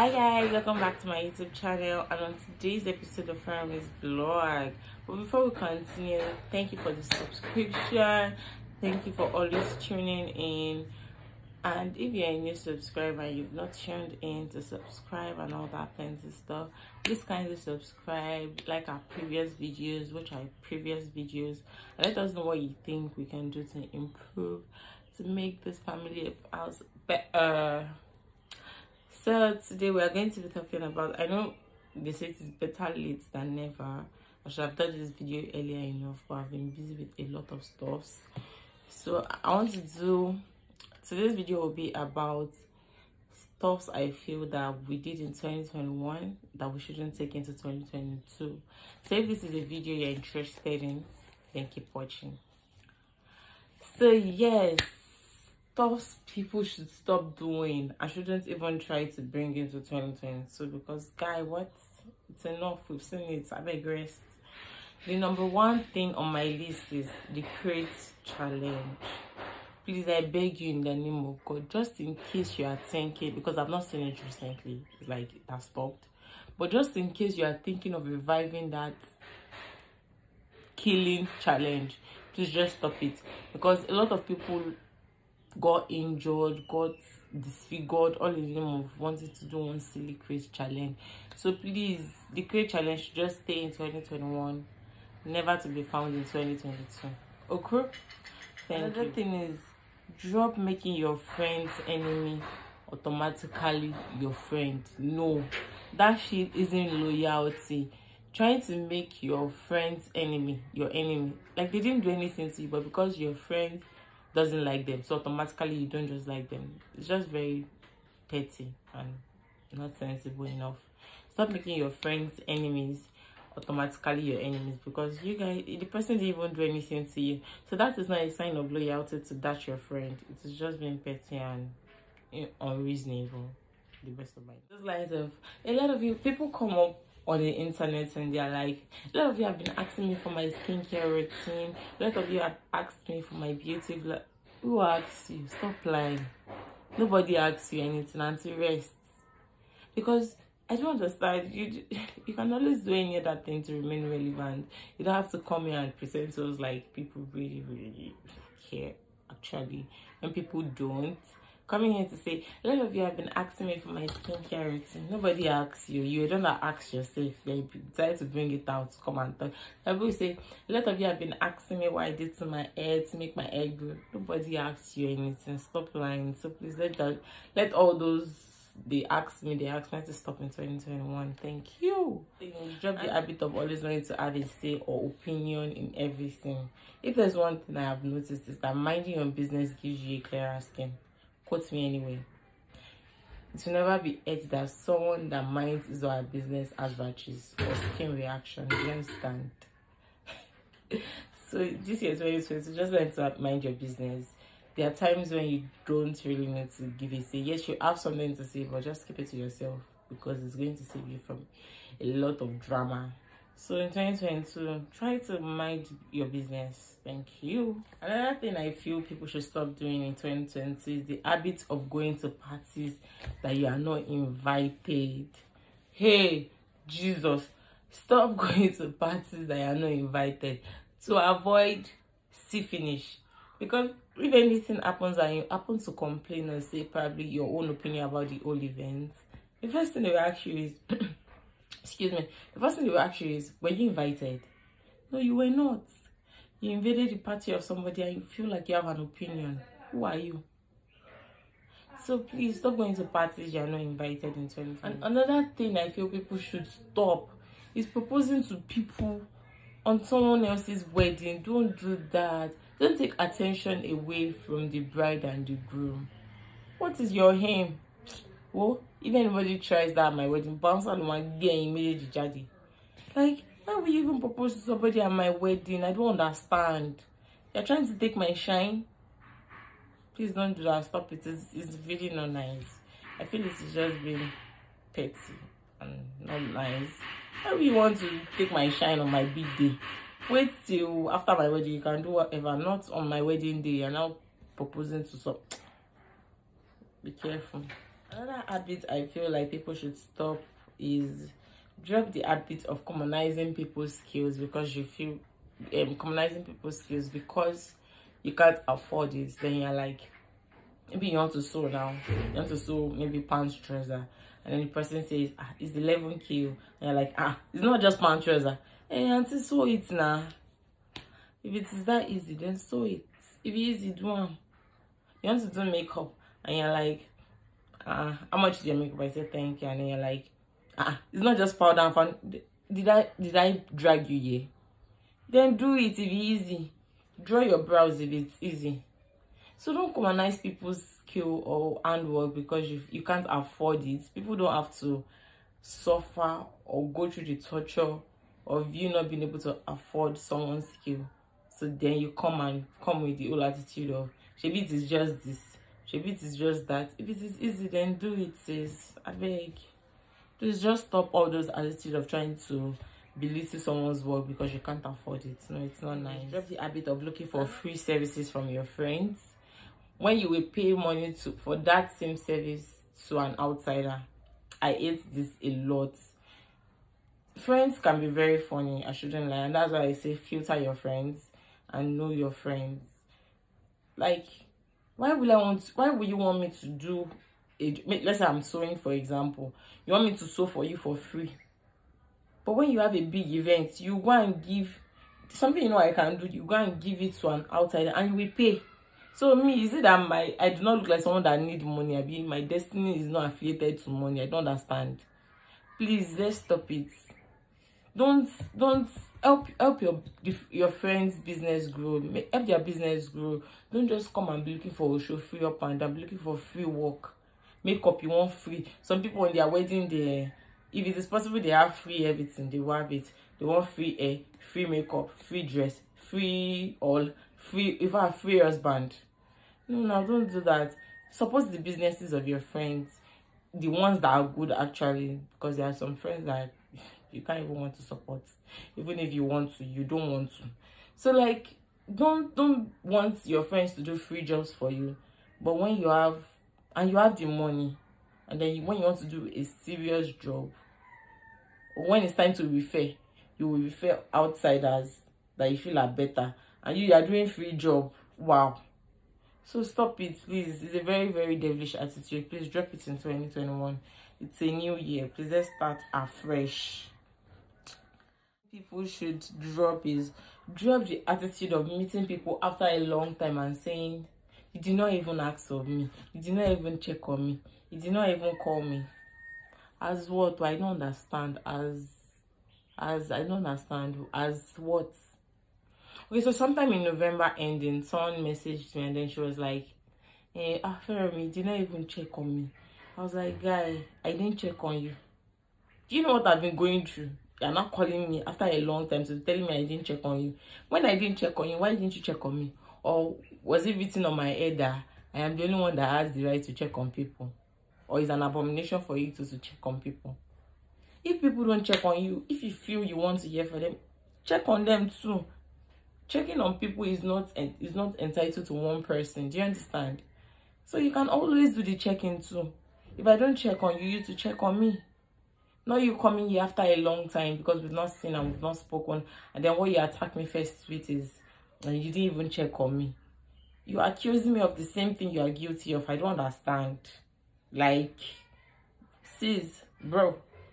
Hi guys, welcome back to my YouTube channel, and on today's episode of Family's Vlog. But before we continue, thank you for the subscription, thank you for always tuning in, and if you're a new subscriber and you've not tuned in to subscribe and all that plenty stuff, please kindly subscribe, like our previous videos, watch our previous videos, and let us know what you think we can do to improve, to make this family house better. So today we are going to be talking about, I know they say it's better late than never. I should have done this video earlier enough, but I've been busy with a lot of stuffs. So I want to do, today's video will be about stuffs I feel that we did in 2021 that we shouldn't take into 2022. So if this is a video you're interested in, then keep watching. So yes, stuff people should stop doing. I shouldn't even try to bring into 2022 because guy, what? It's enough. We've seen it. I beg rest. The number one thing on my list is the crate challenge. Please, I beg you in the name of God, just in case you are 10k, because I've not seen it recently, it's like it has stopped, but just in case you are thinking of reviving that killing challenge, please just stop it, because a lot of people got injured, got disfigured, all in the name of wanting to do one silly crate challenge. So please, the crate challenge should just stay in 2021, never to be found in 2022. Okay? Another thing is, drop making your friend's enemy automatically your friend. No, that shit isn't loyalty. Trying to make your friend's enemy your enemy, like they didn't do anything to you, but because your friend doesn't like them, so automatically you don't just like them. It's just very petty and not sensible enough. Stop making your friends enemies automatically your enemies, because you guys, the person didn't even do anything to you, so that is not a sign of loyalty to that your friend. It is just being petty and unreasonable. The best of mine. Just like a lot of you people come up on the internet and they're like, a lot of you have been asking me for my skincare routine, a lot of you have asked me for my beauty vlog. Who asks you? Stop lying. Nobody asks you anything until rest. Because I don't understand, you can always do any other thing to remain relevant. You don't have to come here and present to us like people really care. Actually, when people don't, coming here to say, a lot of you have been asking me for my skincare routine. Nobody asks you. You don't ask yourself. Then you decide to bring it out to come and talk. People say, a lot of you have been asking me what I did to my hair to make my hair grow. Nobody asks you anything. Stop lying. So please let all those they ask me to stop in 2021. Thank you. Drop the habit of always wanting to have a say or opinion in everything. If there's one thing I have noticed, is that minding your business gives you a clearer skin. Quote me anyway. It will never be it that someone that minds his or her business has rashes or skin reaction. Do you understand? So this year 2020, just learn to mind your business. There are times when you don't really need to give a say. Yes, you have something to say, but just keep it to yourself, because it's going to save you from a lot of drama. So in 2022, try to mind your business. Thank you. Another thing I feel people should stop doing in 2020 is the habit of going to parties that you are not invited. Hey, Jesus, stop going to parties that you are not invited to avoid see finish. Because if anything happens and you happen to complain and say probably your own opinion about the whole event, the first thing they will ask you is excuse me, the first thing they will ask you is, were you invited? No, you were not. You invaded the party of somebody and you feel like you have an opinion. Who are you? So please stop going to parties you are not invited in 2020. And another thing I feel people should stop is proposing to people on someone else's wedding. Don't do that. Don't take attention away from the bride and the groom. What is your aim? Well, if anybody tries that at my wedding, bounce on my gear immediately, daddy. Like, why would you even propose to somebody at my wedding? I don't understand. You're trying to take my shine. Please don't do that. Stop it. It's really not nice. I feel this is just being petty and not nice. Why would you want to take my shine on my big day? Wait till after my wedding. You can do whatever. Not on my wedding day. You're now proposing to some. Be careful. Another habit I feel like people should stop is drop the habit of commonizing people's skills because you feel commonizing people's skills because you can't afford it. Then you're like, maybe you want to sew now, you want to sew maybe pants trouser, and then the person says, it's 11K, and you're like, it's not just pants trouser. Hey, auntie, sew it now. If it is that easy, then sew it. If it's easy, do one. You want to do makeup, and you're like, how much is your makeup? I said thank you, and then you're like, it's not just powder and fun. Did I drag you here? Then do it if it's easy. Draw your brows if it's easy. So don't commonize people's skill or handwork because you can't afford it. People don't have to suffer or go through the torture of you not being able to afford someone's skill. So then you come with the whole attitude of, maybe it is just this, maybe it is just that. If it is easy, then do it, sis. I beg. Please just stop all those attitudes of trying to belittle someone's work because you can't afford it. No, it's not nice. Drop the habit of looking for free services from your friends when you will pay money for that same service to an outsider. I hate this a lot. Friends can be very funny, I shouldn't lie, and that's why I say filter your friends and know your friends. Like, why will you want me to do let's say I'm sewing, for example. You want me to sew for you for free, but when you have a big event, you go and give something you know I can do, you go and give it to an outsider and you will pay. So me, is it that I do not look like someone that need money? I mean, my destiny is not affiliated to money. I don't understand. Please, let's stop it. Don't help your friends' business grow. Help their business grow. Don't just come and be looking for a show free up and down, be looking for free work. Makeup you want free. Some people on their wedding day, if it is possible, they have free everything. They want it. They want free hair, free makeup, free dress, free all, free, if I have free husband. No, don't do that. Support the businesses of your friends, the ones that are good actually, because there are some friends that you can't even want to support. Even if you want to, you don't want to. So like, don't want your friends to do free jobs for you. But when you have the money, and then when you want to do a serious job, or when it's time to refer, you will refer outsiders that you feel are better, and you are doing free job. Wow. So stop it, please. It's a very, very devilish attitude. Please drop it in 2021. It's a new year. Please, let's start afresh. People should drop the attitude of meeting people after a long time and saying, you did not even ask of me, you did not even check on me, you did not even call me. As what? I don't understand. As I don't understand. As what? Okay, so sometime in November ending, someone messaged me and then she was like, hey, Fermi, you did not even check on me. I was like, guy, I didn't check on you. Do you know what I've been going through? You're not calling me after a long time to telling me I didn't check on you. When I didn't check on you, why didn't you check on me? Or was it written on my head that I am the only one that has the right to check on people? Or is an abomination for you to check on people? If people don't check on you, if you feel you want to hear from them, check on them too. Checking on people is not entitled to one person. Do you understand? So you can always do the check-in too. If I don't check on you, you used to check on me. Not you coming here after a long time because we've not seen and we've not spoken, and then what you attack me first with is and you didn't even check on me. You accusing me of the same thing you are guilty of. I don't understand. Like, sis, bro,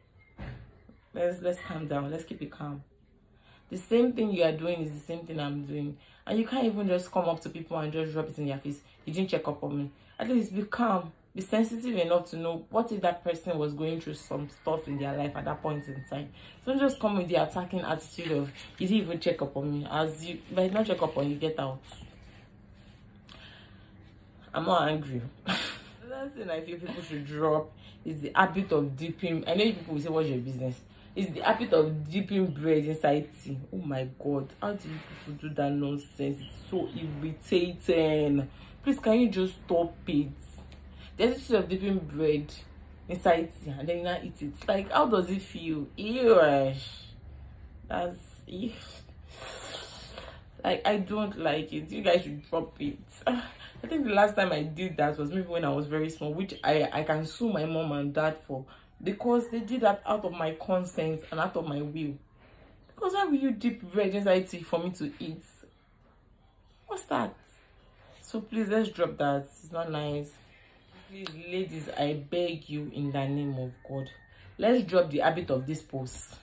let's calm down. Let's keep it calm. The same thing you are doing is the same thing I'm doing. And you can't even just come up to people and just drop it in their face. You didn't check up on me. At least be calm. Be sensitive enough to know what if that person was going through some stuff in their life at that point in time. Don't just come with the attacking attitude of, you didn't even check up on me. As you, if I not check up on you, get out. I'm not angry. Another thing I feel people should drop is the habit of dipping. I know people will say, what's your business? It's the habit of dipping bread inside tea. Oh my god, how do you people do that nonsense? It's so irritating. Please, can you just stop it? The attitude of dipping bread inside tea and then you not eat it. Like, how does it feel? Ew. That's ew. Like, I don't like it. You guys should drop it. I think the last time I did that was maybe when I was very small, which I can sue my mom and dad for, because they did that out of my consent and out of my will. Because why will you dip veg inside tea for me to eat? What's that? So please, let's drop that. It's not nice. Please, ladies, I beg you in the name of God, let's drop the habit of this post.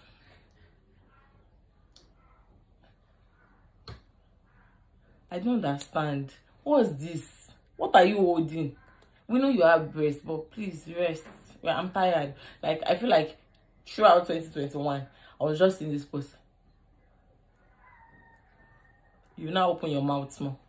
I don't understand. What's this? What are you holding? We know you have breasts, but please rest. Well, I'm tired. Like, I feel like throughout 2021, I was just in this post. You now open your mouth more.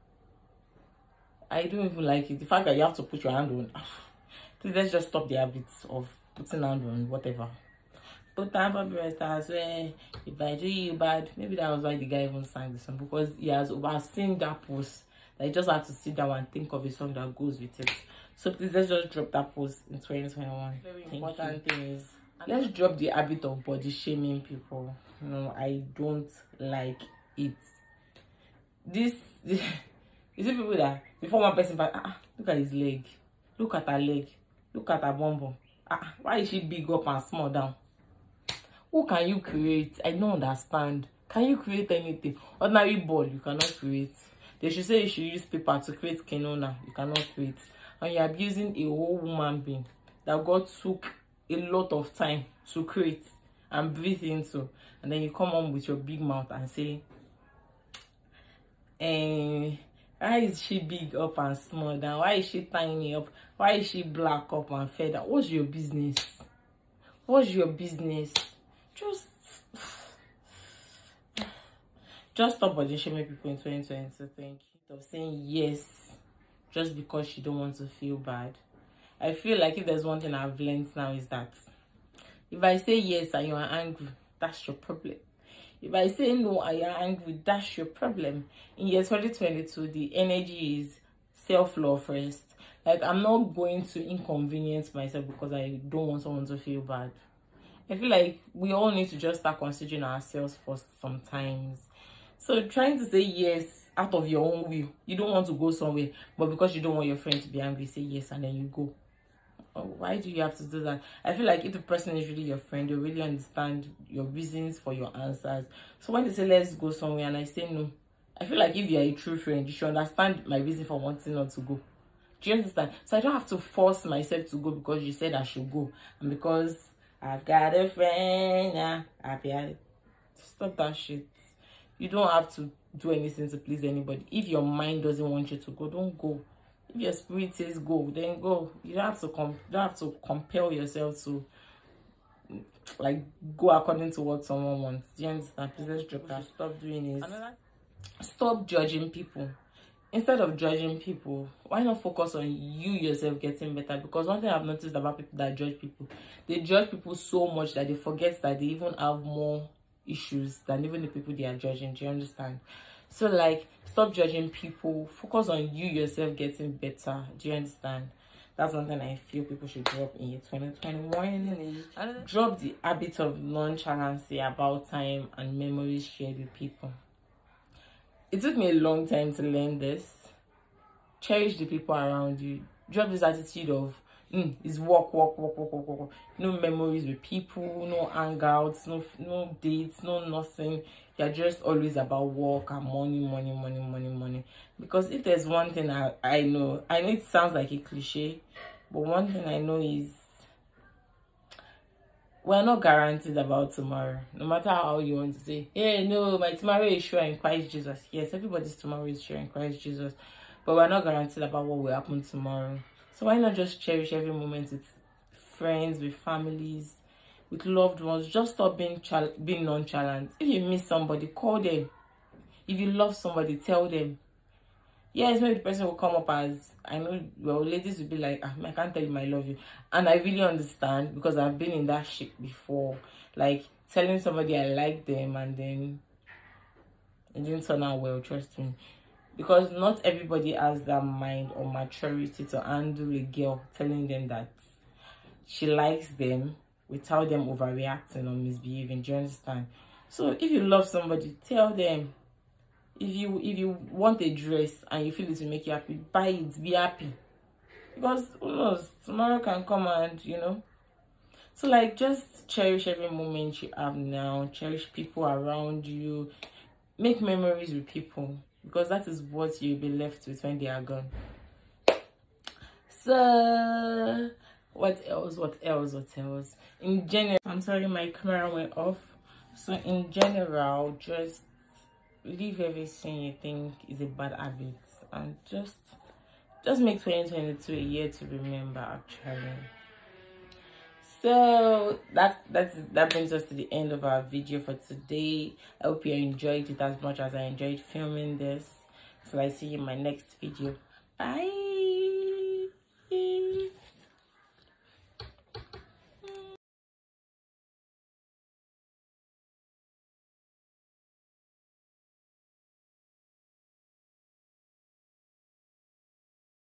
I don't even like it. The fact that you have to put your hand on. Please, let's just stop the habits of putting hand on whatever. Put time for breast as well. If I do you bad, maybe that was why the guy even sang the song, because he has overseen that post. That he just had to sit down and think of a song that goes with it. So please, let's just drop that post in 2021. Very important thing is, let's drop the habit of body shaming people. No, I don't like it. This you see people that before one person look at his leg, look at her leg, look at her bum bum. Why is she big up and small down? Who can you create? I don't understand. Can you create anything? Ordinary ball you cannot create. They should say you should use paper to create Kenona. You cannot create. And you're abusing a whole human being that God took a lot of time to create and breathe into, and then you come on with your big mouth and say, why is she big up and small down? Why is she tiny up? Why is she black up and feather? What's your business? What's your business? Just stop body shaming people in 2020. Thank you. Of saying yes just because you don't want to feel bad. I feel like if there's one thing I've learned now is that if I say yes and you are angry, that's your problem. If I say no and you're angry, that's your problem. In year 2022, the energy is self-love first. Like, I'm not going to inconvenience myself because I don't want someone to feel bad. I feel like we all need to just start considering ourselves first sometimes. So trying to say yes out of your own will. You don't want to go somewhere, but because you don't want your friend to be angry, say yes and then you go. Oh, why do you have to do that? I feel like if the person is really your friend, they really understand your reasons for your answers. So when they say let's go somewhere and I say no, I feel like if you're a true friend, you should understand my reason for wanting not to go. Do you understand? So I don't have to force myself to go because you said I should go, and because I've got a friend, stop that shit. You don't have to do anything to please anybody. If your mind doesn't want you to go, don't go. If your spirit says go, then go. You don't have to compel yourself to like go according to what someone wants. Do you understand? Please, let's drop that. Stop doing this. Stop judging people. Instead of judging people, why not focus on you yourself getting better? Because one thing I've noticed about people that judge people, they judge people so much that they forget that they even have more issues than even the people they are judging. Do you understand? So like, stop judging people, focus on you yourself getting better. Do you understand? That's one thing I feel people should drop in 2021. Drop the habit of nonchalancy about time and memories shared with people. It took me a long time to learn this. Cherish the people around you. Drop this attitude of it's work. No memories with people, no hangouts, no dates, no nothing. You're just always about work and money. Because if there's one thing I know it sounds like a cliche, but one thing I know is we're not guaranteed about tomorrow. No matter how you want to say, hey, no, my tomorrow is sure in Christ Jesus. Yes, everybody's tomorrow is sure in Christ Jesus, but we're not guaranteed about what will happen tomorrow. So why not just cherish every moment with friends, with families, with loved ones? Just stop being nonchalant. If you miss somebody, call them. If you love somebody, tell them. Yes, maybe the person will come up as, I know, well, ladies will be like, I can't tell you I love you. And I really understand, because I've been in that shit before. Like, telling somebody I like them and then it didn't turn out well, trust me. Because not everybody has that mind or maturity to handle a girl telling them that she likes them without them overreacting or misbehaving. Do you understand? So if you love somebody, tell them. if you want a dress and you feel it will make you happy, buy it, be happy, because who knows, tomorrow can come and so like just cherish every moment you have now, cherish people around you, make memories with people, because that is what you'll be left with when they are gone. So what else in general, I'm sorry my camera went off. So in general, just leave everything you think is a bad habit and just make 2022 a year to remember, actually. So that brings us to the end of our video for today. I hope you enjoyed it as much as I enjoyed filming this. So I see you in my next video. Bye.